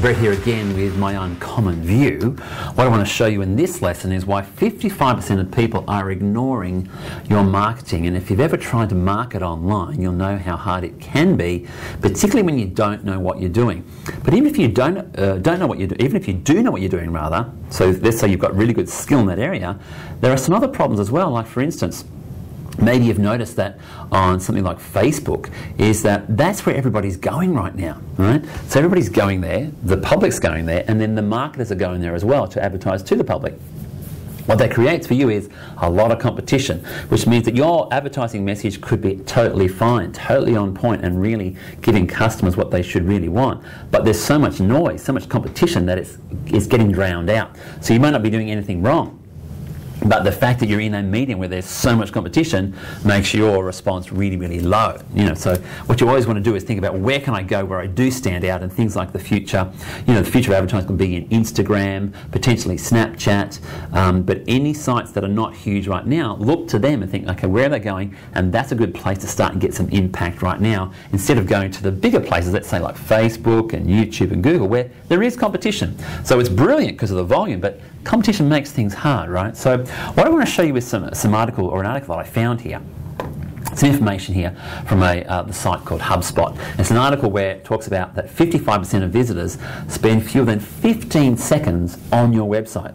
Brett here again with my uncommon view. What I want to show you in this lesson is why 55% of people are ignoring your marketing. And if you've ever tried to market online, you'll know how hard it can be, particularly when you don't know what you're doing. But even if you don't know what you're doing, even if you do know what you're doing rather, so let's say you've got really good skill in that area, there are some other problems as well. Like for instance, maybe you've noticed that on something like Facebook is that's where everybody's going right now, right? So everybody's going there, the public's going there, and then the marketers are going there as well to advertise to the public. What that creates for you is a lot of competition, which means that your advertising message could be totally fine, totally on point, and really giving customers what they should really want. But there's so much noise, so much competition that it's getting drowned out. So you might not be doing anything wrong, but the fact that you're in a medium where there's so much competition makes your response really, really low. So what you always want to do is think about where can I go where I do stand out, and things like the future. The future of advertising can be in Instagram, potentially Snapchat, but any sites that are not huge right now, look to them and think, okay, where are they going? And that's a good place to start and get some impact right now, instead of going to the bigger places, let's say like Facebook and YouTube and Google, where there is competition. So it's brilliant because of the volume, but competition makes things hard, right? So what I want to show you is some article that I found here. Some information here from the site called HubSpot. It's an article where it talks about that 55% of visitors spend fewer than 15 seconds on your website.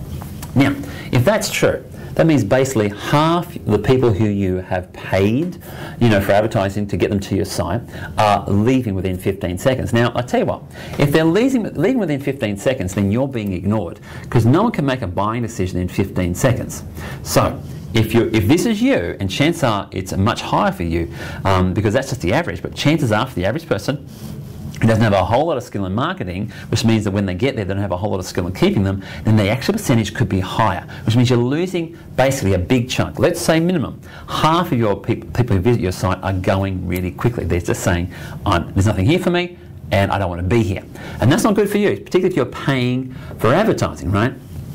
Now, if that's true, that means basically half the people who you have paid, for advertising to get them to your site are leaving within 15 seconds. Now, I tell you what, if they're leaving within 15 seconds, then you're being ignored, because no one can make a buying decision in 15 seconds. So, if this is you, and chances are it's much higher for you, because that's just the average, but chances are for the average person who doesn't have a whole lot of skill in marketing, which means that when they get there they don't have a whole lot of skill in keeping them, then the actual percentage could be higher, which means you're losing basically a big chunk. Let's say minimum half of your people who visit your site are going really quickly. They're just saying, there's nothing here for me and I don't want to be here. And that's not good for you, particularly if you're paying for advertising, right?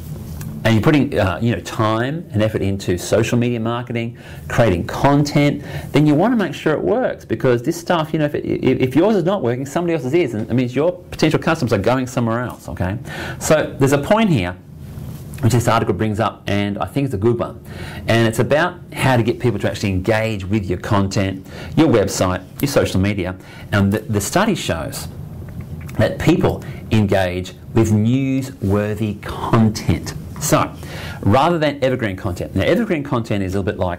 And you're putting time and effort into social media marketing, creating content, then you want to make sure it works, because this stuff, if yours is not working, somebody else's is, and it means your potential customers are going somewhere else, okay? So there's a point here which this article brings up, and I think it's a good one. And it's about how to get people to actually engage with your content, your website, your social media. And the study shows that people engage with newsworthy content. So, rather than evergreen content. Now, evergreen content is a little bit like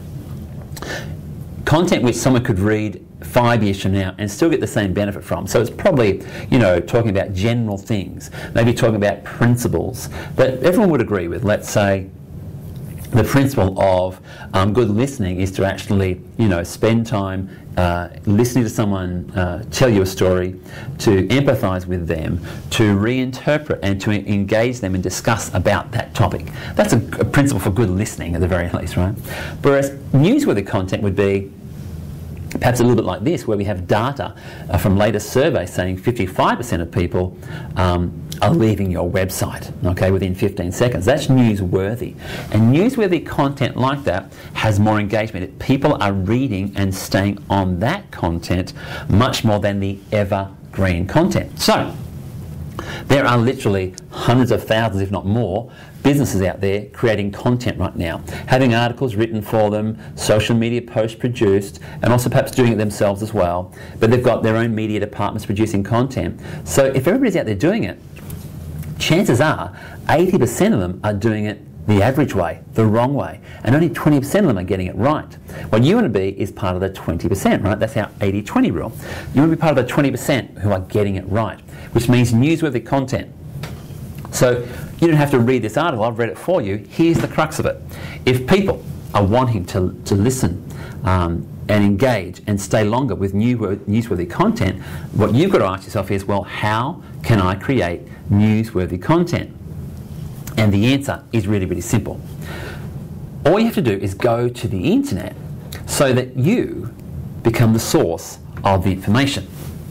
content which someone could read 5 years from now and still get the same benefit from. So it's probably, talking about general things, maybe talking about principles that everyone would agree with. Let's say the principle of good listening is to actually, spend time listening to someone tell you a story, to empathise with them, to reinterpret and to engage them and discuss about that topic. That's a principle for good listening at the very least, right? Whereas newsworthy content would be perhaps a little bit like this, where we have data from latest surveys saying 55% of people are leaving your website, okay, within 15 seconds. That's newsworthy. And newsworthy content like that has more engagement. People are reading and staying on that content much more than the evergreen content. So, there are literally hundreds of thousands, if not more, businesses out there creating content right now, having articles written for them, social media posts produced, and also perhaps doing it themselves as well. But they've got their own media departments producing content. So if everybody's out there doing it, chances are 80% of them are doing it the average way, the wrong way, and only 20% of them are getting it right. What you want to be is part of the 20%, right? That's our 80-20 rule. You want to be part of the 20% who are getting it right, which means newsworthy content. So you don't have to read this article, I've read it for you. Here's the crux of it. If people are wanting to listen and engage and stay longer with newsworthy content, what you've got to ask yourself is, well, how can I create newsworthy content? And the answer is really, really simple. All you have to do is go to the internet so that you become the source of the information.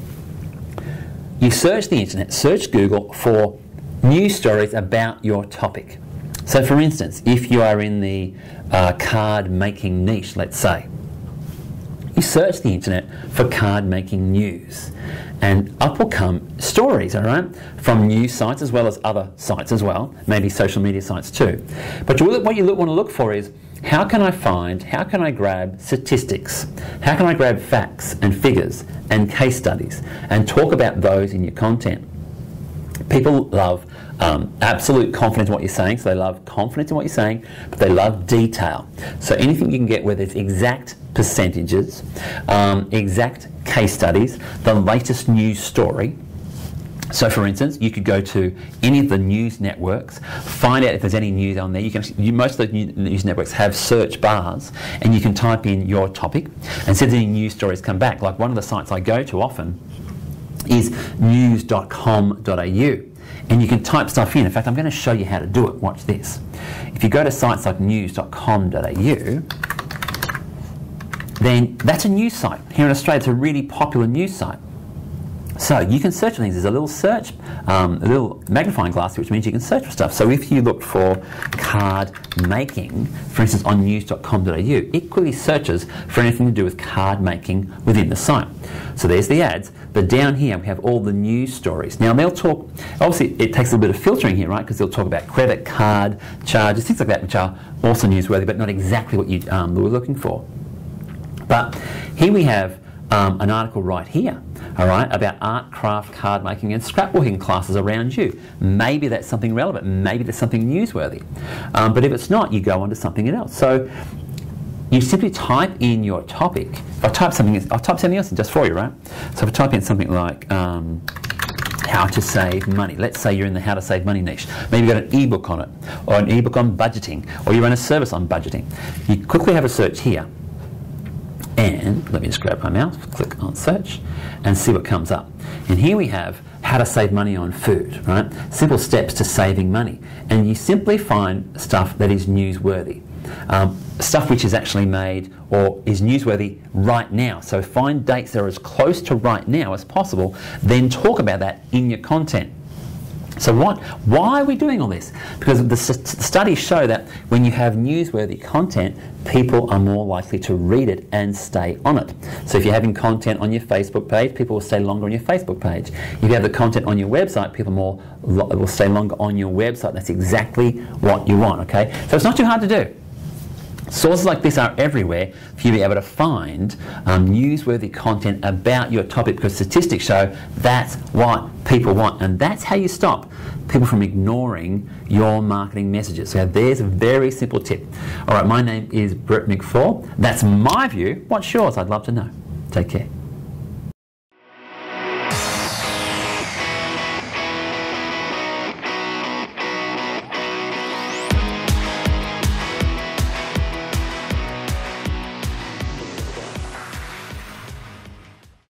You search the internet, search Google for news stories about your topic. So for instance, if you are in the card making niche, let's say, You search the internet for card making news, and up will come stories, all right, from news sites as well as other sites as well, maybe social media sites too. But what you want to look for is, how can I grab statistics? How can I grab facts and figures and case studies and talk about those in your content? People love absolute confidence in what you're saying, so they love confidence in what you're saying, but they love detail. So anything you can get where there's exact percentages, exact case studies, the latest news story. So for instance, you could go to any of the news networks, find out if there's any news on there. Most of the news networks have search bars, and you can type in your topic and see if any news stories come back. Like one of the sites I go to often is news.com.au, and you can type stuff in. In fact, I'm going to show you how to do it. Watch this. If you go to sites like news.com.au, then that's a news site. Here in Australia, it's a really popular news site. So you can search for things. There's a little search, a little magnifying glass, which means you can search for stuff. So if you look for card making, for instance, on news.com.au, it quickly searches for anything to do with card making within the site. So there's the ads, but down here we have all the news stories. Now they'll talk, obviously it takes a little bit of filtering here, right, because they'll talk about credit card charges, things like that, which are also newsworthy, but not exactly what you were looking for. But here we have an article right here, all right, about art, craft, card making and scrapbooking classes around you. Maybe that's something relevant, maybe that's something newsworthy. But if it's not, you go on to something else. So you simply type in your topic. If I type something else in just for you, right? So if I type in something like how to save money. Let's say you're in the how to save money niche. Maybe you've got an ebook on it, or an ebook on budgeting, or you run a service on budgeting. You quickly have a search here. And let me just grab my mouse, click on search, and see what comes up. And here we have how to save money on food, right? Simple steps to saving money. And you simply find stuff that is newsworthy. Stuff which is actually made or is newsworthy right now. So find dates that are as close to right now as possible, then talk about that in your content. So why are we doing all this? Because the studies show that when you have newsworthy content, people are more likely to read it and stay on it. So if you're having content on your Facebook page, people will stay longer on your Facebook page. If you have the content on your website, people will stay longer on your website. That's exactly what you want, okay? So it's not too hard to do. Sources like this are everywhere for you to be able to find newsworthy content about your topic, because statistics show that's what people want, and that's how you stop people from ignoring your marketing messages. So there's a very simple tip. All right, my name is Brett McFall. That's my view. What's yours? I'd love to know. Take care.